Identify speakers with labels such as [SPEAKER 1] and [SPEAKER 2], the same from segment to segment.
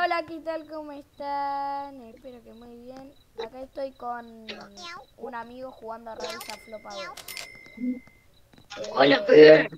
[SPEAKER 1] Hola, ¿qué tal? ¿Cómo están? Espero que muy bien. Acá estoy con un amigo jugando a Rise a Flopa 2.
[SPEAKER 2] Hola,
[SPEAKER 1] Eh,
[SPEAKER 2] Pedro.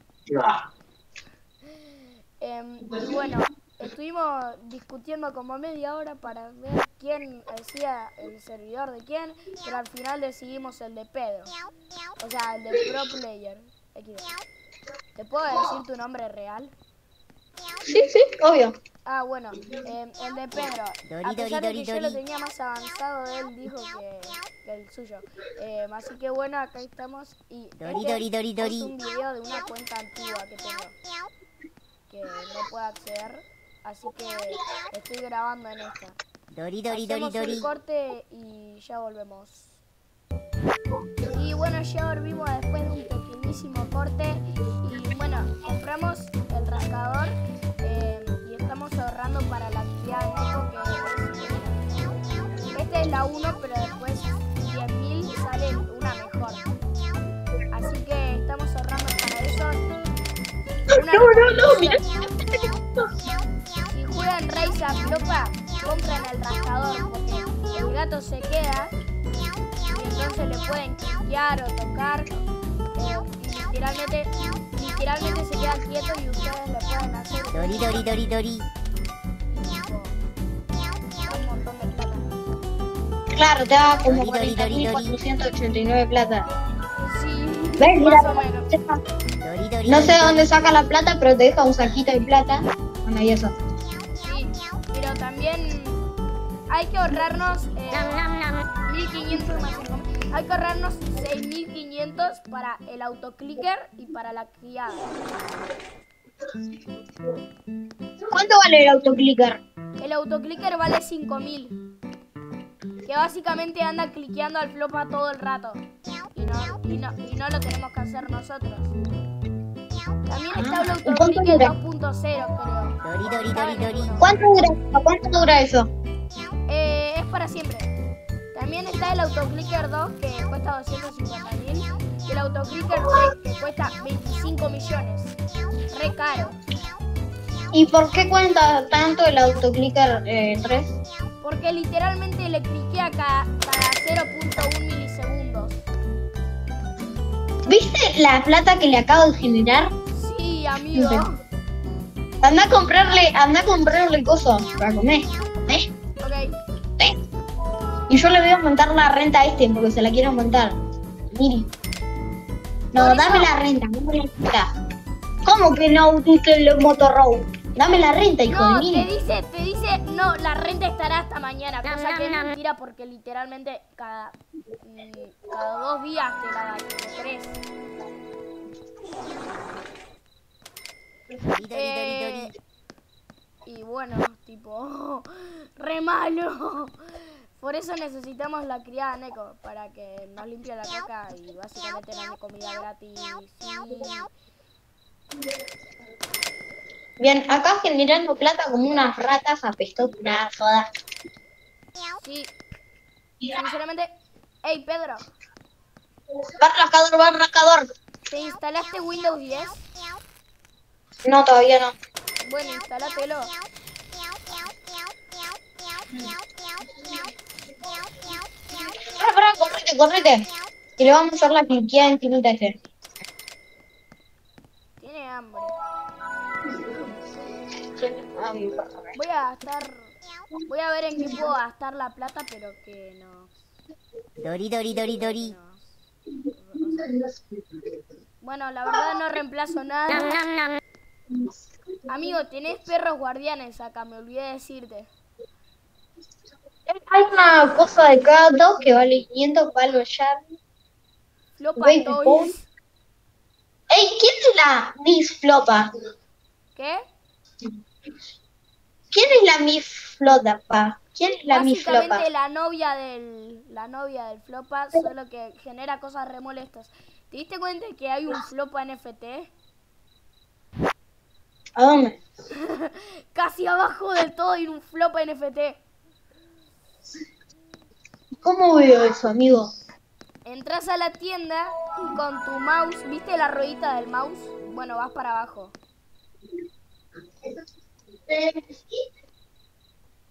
[SPEAKER 1] y bueno, estuvimos discutiendo como media hora para ver quién hacía el servidor de quién, pero al final decidimos el de Pedro. O sea, el de Pro Player. XD. ¿Te puedo decir tu nombre real?
[SPEAKER 2] Sí, sí, obvio.
[SPEAKER 1] Ah, bueno, el de Pedro, a
[SPEAKER 3] Dori, Dori,
[SPEAKER 1] pesar de que
[SPEAKER 3] Dori,
[SPEAKER 1] yo lo
[SPEAKER 3] Dori.
[SPEAKER 1] tenía más avanzado, él dijo que el suyo. Así que bueno, acá estamos y
[SPEAKER 3] Dori, Dori, Dori,
[SPEAKER 1] es
[SPEAKER 3] Dori.
[SPEAKER 1] un video de una cuenta antigua que tengo, que no puedo acceder, así que estoy grabando en esta.
[SPEAKER 3] Dori, Dori, Dori,
[SPEAKER 1] Hacemos un
[SPEAKER 3] Dori.
[SPEAKER 1] corte y ya volvemos. Y bueno, ya volvimos después de un pequeñísimo corte y bueno, compramos el rascador y estamos ahorrando para la actividad de Nico, que es esta es la 1, pero después 10.000 sale una mejor. Así que estamos ahorrando para eso. Una
[SPEAKER 2] No, mira.
[SPEAKER 1] recomendación: si juegan Rise a Flopa, compran el rascador porque el gato se queda y entonces le pueden cliquear o tocar y literalmente se queda quieto y ustedes le pueden hacer
[SPEAKER 3] Dori, Dori, Dori, Dori.
[SPEAKER 1] un montón de plata.
[SPEAKER 2] Claro, te da como
[SPEAKER 3] Dori, Dori, Dori, Dori.
[SPEAKER 2] 40.489 plata.
[SPEAKER 1] Sí,
[SPEAKER 2] ¿Ves? Mira,
[SPEAKER 1] más o menos.
[SPEAKER 3] Dori, Dori,
[SPEAKER 2] no sé de
[SPEAKER 3] Dori,
[SPEAKER 2] dónde
[SPEAKER 3] Dori.
[SPEAKER 2] saca la plata, pero te deja un saquito de plata. Bueno, y eso.
[SPEAKER 1] Sí, pero también hay que ahorrarnos 1.500 más 5.000. Hay que ahorrarnos 6.500 para el autoclicker y para la criada.
[SPEAKER 2] ¿Cuánto vale el autoclicker?
[SPEAKER 1] El autoclicker vale 5.000. Que básicamente anda cliqueando al flopa todo el rato. Y no lo tenemos que hacer nosotros. También está el
[SPEAKER 2] ¿Y cuánto
[SPEAKER 1] autoclicker
[SPEAKER 2] dura?
[SPEAKER 1] 2.0, creo.
[SPEAKER 3] Dori, Dori,
[SPEAKER 1] Estaba
[SPEAKER 3] Dori,
[SPEAKER 1] en el
[SPEAKER 3] Dori.
[SPEAKER 1] 1.
[SPEAKER 2] ¿Cuánto dura eso?
[SPEAKER 1] Es para siempre. También está el autoclicker 2 que cuesta 250.000. Y el autoclicker 3 que cuesta 25 millones. Re caro.
[SPEAKER 2] ¿Y por qué cuenta tanto el autoclicker 3?
[SPEAKER 1] Porque literalmente le cliquea cada 0.1 milisegundos.
[SPEAKER 2] ¿Viste la plata que le acabo de generar?
[SPEAKER 1] Sí, amigo.
[SPEAKER 2] Anda a comprarle cosas para comer. ¿Ves?
[SPEAKER 1] Ok.
[SPEAKER 2] Y yo le voy a aumentar la renta a este porque se la quiero aumentar. Miri. No,
[SPEAKER 1] Por
[SPEAKER 2] dame
[SPEAKER 1] eso-
[SPEAKER 2] la renta, dame la renta. ¿Cómo que no usted el motorroad? Dame la renta, hijo de
[SPEAKER 1] No,
[SPEAKER 2] Miri.
[SPEAKER 1] te dice, no, la renta estará hasta mañana, cosa que es mentira porque literalmente cada 2 días te la da, o 3.
[SPEAKER 3] Dori, Dori, Dori, Dori.
[SPEAKER 1] Y bueno, tipo, re malo. Por eso necesitamos la criada Neko, para que nos limpie la caca y básicamente nos dé comida gratis.
[SPEAKER 2] Bien, acá generando plata como unas ratas apestosas todas.
[SPEAKER 1] Sí, sinceramente. Hey, Pedro,
[SPEAKER 2] Va rascador.
[SPEAKER 1] ¿te instalaste Windows 10?
[SPEAKER 2] No, todavía no.
[SPEAKER 1] Bueno, instálátelo.
[SPEAKER 2] Pará, correte. Y le vamos a hacer la cliqueada infinita a este.
[SPEAKER 1] Tiene hambre. Voy a ver en qué puedo gastar la plata, pero que nos...
[SPEAKER 3] Dori, Dori, Dori,
[SPEAKER 1] Pero que
[SPEAKER 3] Dori.
[SPEAKER 1] nos... O sea, bueno, la verdad no reemplazo nada. Amigo, tenés perros guardianes acá, me olvidé de decirte.
[SPEAKER 2] Hay una cosa de cada dos que vale 500 palos ya.
[SPEAKER 1] Flopa
[SPEAKER 2] Baby Paul.
[SPEAKER 1] Toys.
[SPEAKER 2] Ey, ¿quién es la Miss Flopa?
[SPEAKER 1] ¿Qué?
[SPEAKER 2] ¿Quién es la Miss Flopa? ¿Quién es la Miss Flopa?
[SPEAKER 1] Básicamente la novia del Flopa, solo que genera cosas re molestas. ¿Te diste cuenta que hay un Flopa NFT?
[SPEAKER 2] ¿A dónde?
[SPEAKER 1] Casi abajo del todo hay un Flopa NFT.
[SPEAKER 2] ¿Cómo veo eso, amigo?
[SPEAKER 1] Entras a la tienda y con tu mouse, ¿viste la ruedita del mouse? Bueno, vas para abajo.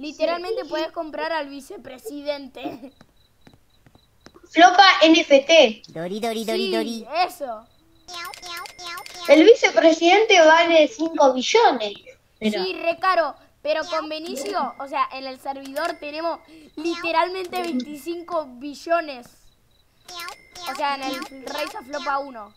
[SPEAKER 1] Literalmente puedes comprar al vicepresidente.
[SPEAKER 2] Flopa NFT.
[SPEAKER 3] Dori, dori, dori,
[SPEAKER 1] Sí,
[SPEAKER 3] dori.
[SPEAKER 1] eso.
[SPEAKER 2] El vicepresidente vale 5 billones. Pero,
[SPEAKER 1] Sí, re caro. Pero con Benicio, o sea, en el servidor tenemos literalmente 25 billones. O sea, en el Rise of Flopa 1.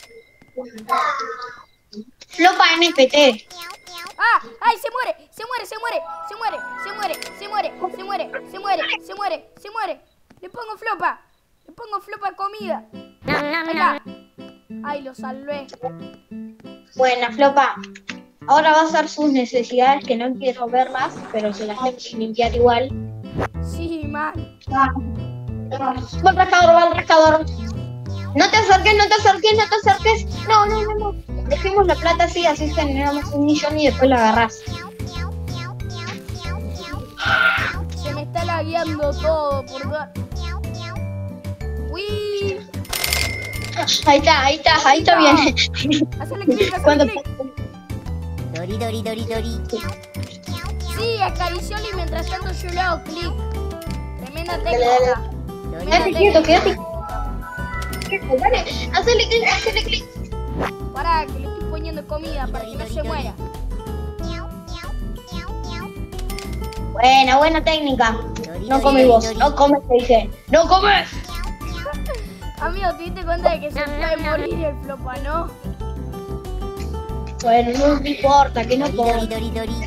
[SPEAKER 2] Flopa NFT.
[SPEAKER 1] ¡Ah! ¡Ay, se muere! ¡Se muere, se muere! ¡Se muere! ¡Se muere! ¡Se muere! ¡Se muere! ¡Se muere! ¡Se muere! ¡Se muere! ¡Le pongo flopa! ¡Le pongo flopa comida! Ahí está. ¡Ay, lo salvé!
[SPEAKER 2] Buena, Flopa. Ahora va a hacer sus necesidades que no quiero verlas, pero se las tengo que limpiar igual.
[SPEAKER 1] Sí, mal.
[SPEAKER 2] Va al rascador, va al rascador. No te acerques, no te acerques, no te acerques. No, no, no, no. Dejemos la plata así, así generamos 1 millón y después la agarrás.
[SPEAKER 1] Se me está lagueando todo por dar. ¡Uy!
[SPEAKER 2] Ahí está bien.
[SPEAKER 1] ¡Hacele clic,
[SPEAKER 2] Cuando
[SPEAKER 1] hacele clic!
[SPEAKER 3] Dori, dori, dori, dori.
[SPEAKER 1] Sí, acariciólo y mientras tanto yo le hago clic. Tremenda
[SPEAKER 2] dale.
[SPEAKER 1] técnica.
[SPEAKER 3] Dori,
[SPEAKER 2] Quédate quieto, quédate quieto. Dale, hacele clic.
[SPEAKER 1] Pará, que le estoy poniendo comida para que no se muera.
[SPEAKER 2] Buena técnica. No comes vos, no comes, te dije. ¡No comes!
[SPEAKER 1] Amigo, ¿te diste cuenta de que se puede morir el flopa, no?
[SPEAKER 2] Bueno, no me importa, que no
[SPEAKER 3] dori,
[SPEAKER 2] comes.
[SPEAKER 3] dori, dori.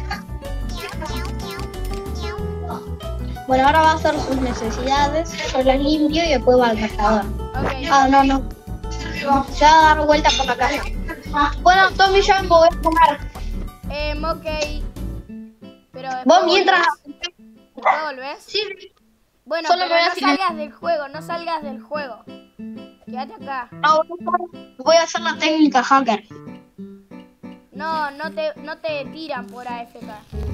[SPEAKER 2] Bueno, ahora va a hacer sus necesidades. Yo las limpio y después va al rascador.
[SPEAKER 1] Ok.
[SPEAKER 2] Ah, no. Se va a dar vuelta por la casa. Bueno, Tommy, ya me voy a comer.
[SPEAKER 1] Ok. Pero después
[SPEAKER 2] Vos mientras...
[SPEAKER 1] ¿Después volvés?
[SPEAKER 2] Sí,
[SPEAKER 1] Bueno,
[SPEAKER 2] Solo
[SPEAKER 1] pero
[SPEAKER 2] me voy a
[SPEAKER 1] no
[SPEAKER 2] filmar.
[SPEAKER 1] salgas del juego, no salgas del juego. Quédate acá.
[SPEAKER 2] no, voy a hacer la técnica hacker.
[SPEAKER 1] No, no te tiran por AFK.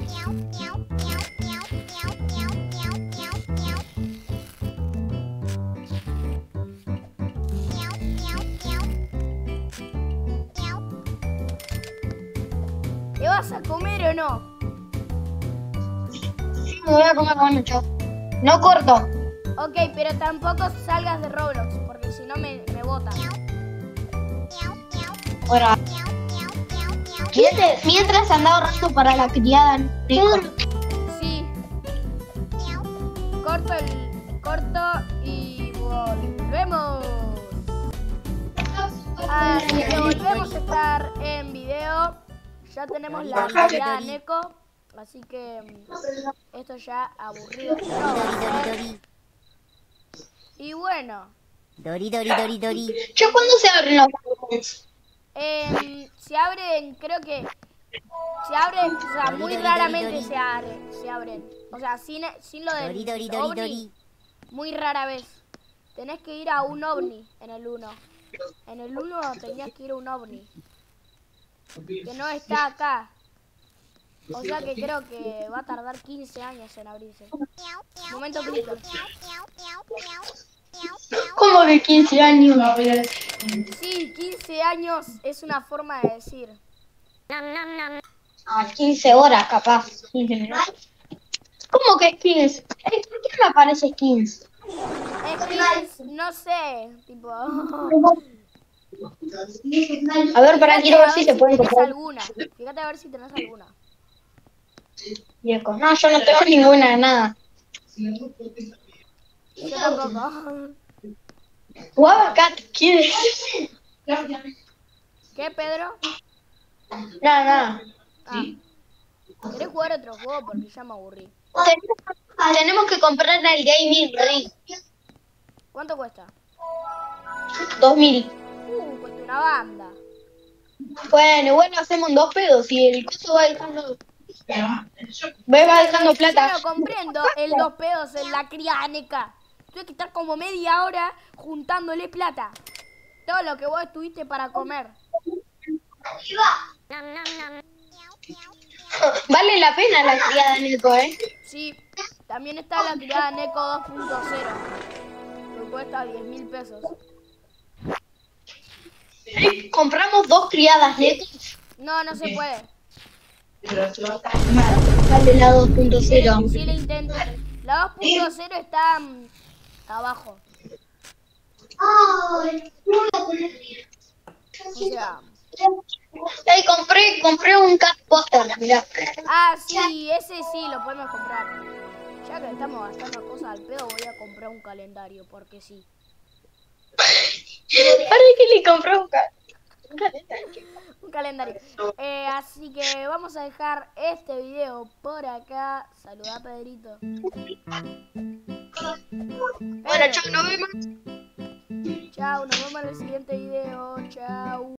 [SPEAKER 1] ¿Te vas a comer o no?
[SPEAKER 2] Sí, me voy a comer, bueno, chao. No corto.
[SPEAKER 1] Ok, pero tampoco salgas de Roblox, porque si no me botan.
[SPEAKER 2] Bueno. Mientras anda ahorrando para la criada.
[SPEAKER 1] Sí. Corto y volvemos. Así que volvemos a estar en video. Ya tenemos la criada Neko. Así que esto ya aburrido.
[SPEAKER 3] Dori, dori, dori.
[SPEAKER 1] Y bueno,
[SPEAKER 3] Dori, dori, dori, dori.
[SPEAKER 2] ¿Yo cuándo se abren los balcones?
[SPEAKER 1] se abren, creo que se abren, o sea, muy raramente se abren. O sea, sin lo
[SPEAKER 3] Dori,
[SPEAKER 1] del
[SPEAKER 3] dori, dori,
[SPEAKER 1] ovni,
[SPEAKER 3] dori.
[SPEAKER 1] muy rara vez. Tenés que ir a un ovni en el 1. En el 1 tenías que ir a un ovni. Que no está acá. O sea que creo que va a tardar 15 años en abrirse. Momento clicker.
[SPEAKER 2] ¿Cómo que 15 años?
[SPEAKER 1] Sí, 15 años es una forma de decir.
[SPEAKER 2] Ah, 15 horas capaz. 15 minutos. ¿Cómo que 15? ¿Por qué no aparece 15?
[SPEAKER 1] Es que no sé, tipo.
[SPEAKER 2] A ver, para quiero ver si se pueden
[SPEAKER 1] tenés
[SPEAKER 2] comprar.
[SPEAKER 1] alguna. Fíjate a ver si tenés alguna.
[SPEAKER 2] Viejo. No, yo no tengo ninguna de nada.
[SPEAKER 1] Yo tampoco.
[SPEAKER 2] Guavacat, ¿quién es?
[SPEAKER 1] ¿Qué, Pedro?
[SPEAKER 2] Nada.
[SPEAKER 1] Ah. ¿Querés jugar otro juego? Porque ya me aburrí.
[SPEAKER 2] Tenemos que comprar el Gaming Ring.
[SPEAKER 1] ¿Cuánto cuesta?
[SPEAKER 2] 2000.
[SPEAKER 1] Cuesta una banda.
[SPEAKER 2] Bueno, hacemos 2 pedos y el costo va dejando. Va dejando plata.
[SPEAKER 1] Yo no comprendo el 2 pedos en la crianeca. Tuve que estar como media hora juntándole plata. Todo lo que vos estuviste para comer.
[SPEAKER 2] Vale la pena la criada Neko, ¿eh?
[SPEAKER 1] Sí, también está la criada Neko 2.0. Que cuesta 10.000 pesos.
[SPEAKER 2] Compramos 2 criadas Neko.
[SPEAKER 1] No, no se puede.
[SPEAKER 2] Dale la 2.0.
[SPEAKER 1] Sí, le intento. La 2.0 está abajo. O sea...
[SPEAKER 2] Ay, compré un cat poster, mirá.
[SPEAKER 1] Ah, sí, ese sí, lo podemos comprar. Ya que estamos gastando cosas al pedo, voy a comprar un calendario, porque sí.
[SPEAKER 2] ¿Para qué le compré un calendario?
[SPEAKER 1] Un calendario. Así que vamos a dejar este video por acá. Saluda, Pedrito.
[SPEAKER 2] Bueno, chao, nos vemos.
[SPEAKER 1] Chao, nos vemos en el siguiente video. Chao.